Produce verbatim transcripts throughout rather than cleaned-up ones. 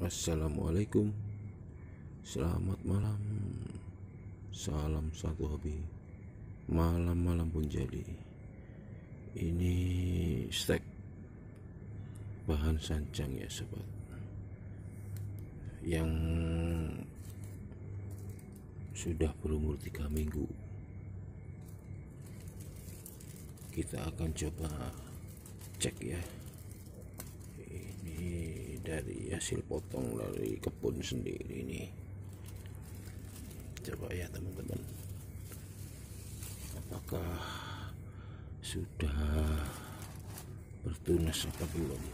Assalamualaikum, selamat malam, salam satu hobi, malam-malam pun jadi. Ini stek bahan sancang ya sobat, yang sudah berumur tiga minggu. Kita akan coba cek ya. Ini dari hasil potong dari kebun sendiri nih. Coba ya teman-teman, apakah sudah bertunas apa belum?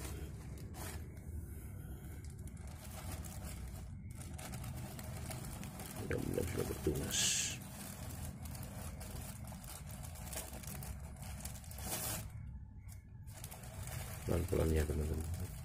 Mudah-mudahan sudah bertunas. Pelan-pelan ya teman-teman.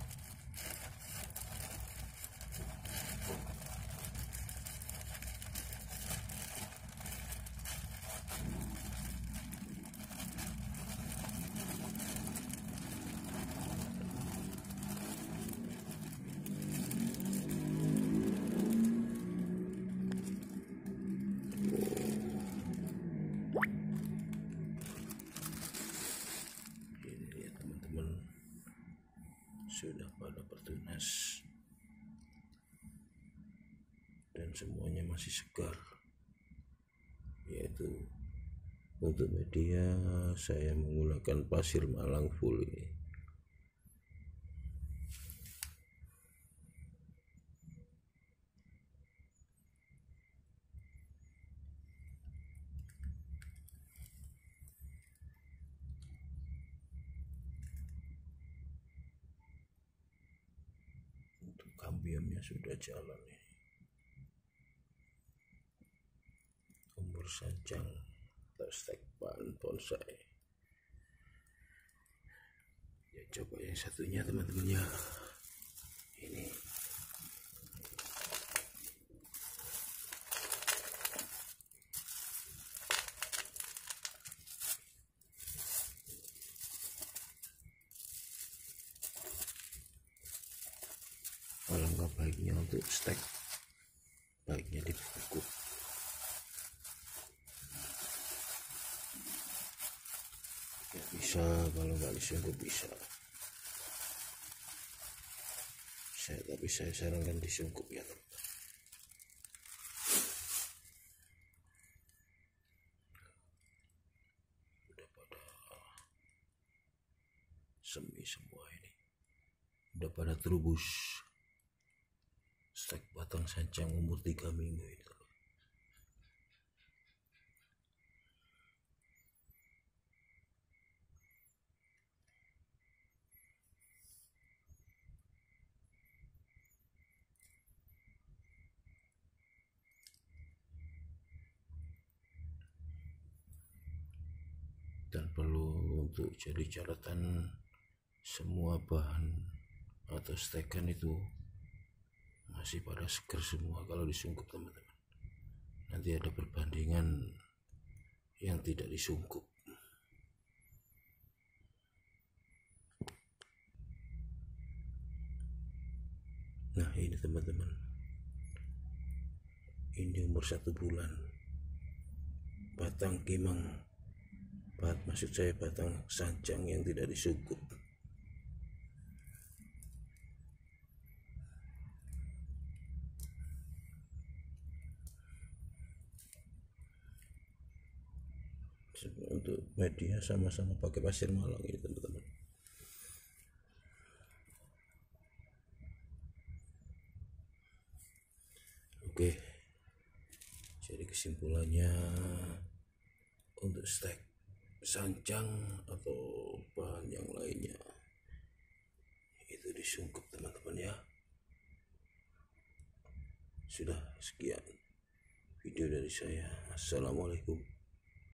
Sudah pada bertunas dan semuanya masih segar. Yaitu untuk media saya menggunakan pasir malang full ini. Kambiumnya sudah jalan ini. Umur sancang terstek bahan bonsai. Ya coba yang satunya teman-teman ya. Ini alangkah baiknya untuk stek, baiknya dibungkus. Ya bisa, kalau nggak disungkup bisa. Saya tapi saya sarankan disungkup ya teman. Udah pada semi semua ini. Udah pada terubus. Stek batang sancang umur tiga minggu itu. Dan perlu untuk jadi catatan, semua bahan atau stekan itu masih pada segar semua kalau disungkup teman-teman. Nanti ada perbandingan yang tidak disungkup. Nah ini teman-teman, ini umur satu bulan, batang kimang, bat maksud saya batang sancang yang tidak disungkup. Untuk media sama-sama pakai pasir malang ini teman-teman. Oke, jadi kesimpulannya untuk stek sancang atau bahan yang lainnya itu disungkup teman-teman ya. Sudah sekian video dari saya. Assalamualaikum.